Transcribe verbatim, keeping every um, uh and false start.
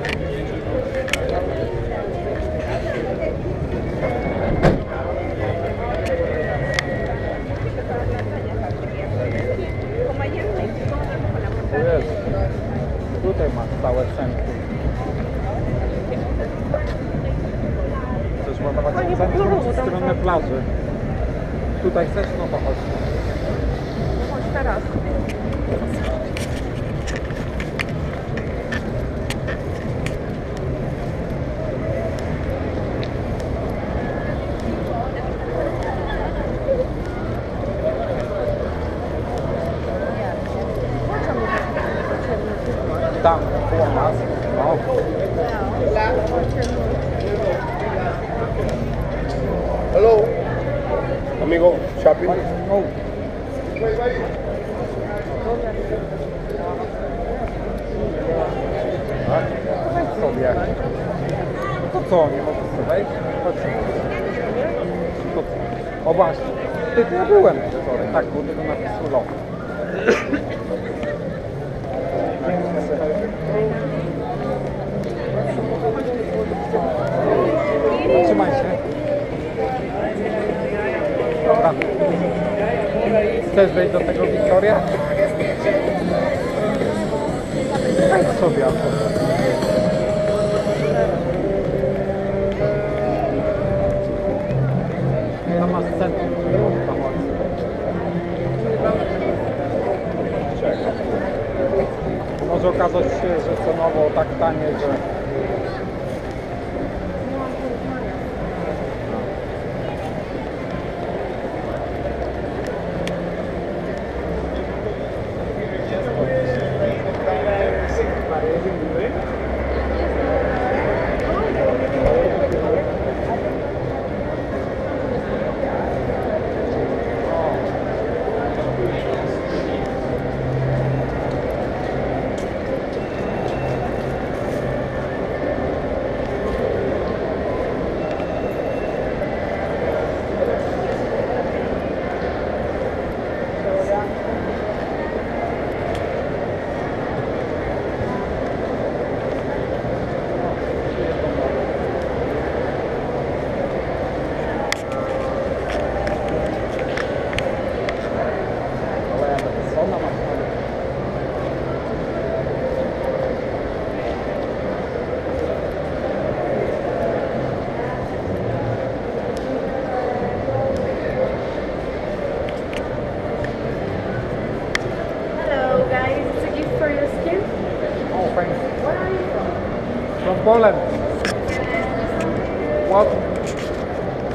Tutaj masz całe centrum. Chcesz ładować centrum czy stronę plaży? Tutaj chcesz? No to chodź. Chodź teraz. Tam, koło nas. No. Hello, amigo, shopping. No. Tak? Wejdź sobie. To co, nie możesz sobie wejść? Chodź. To co? O właśnie. Ty, ja byłem wczoraj. Tak, było tego napisu lot. Zatrzymaj się. Dobra. Chcesz wejść do tego Wiktoria? Wejdź sobie. Tam masz centrum. Może okazać się, że cenowo tak tanie, że... From Poland. What?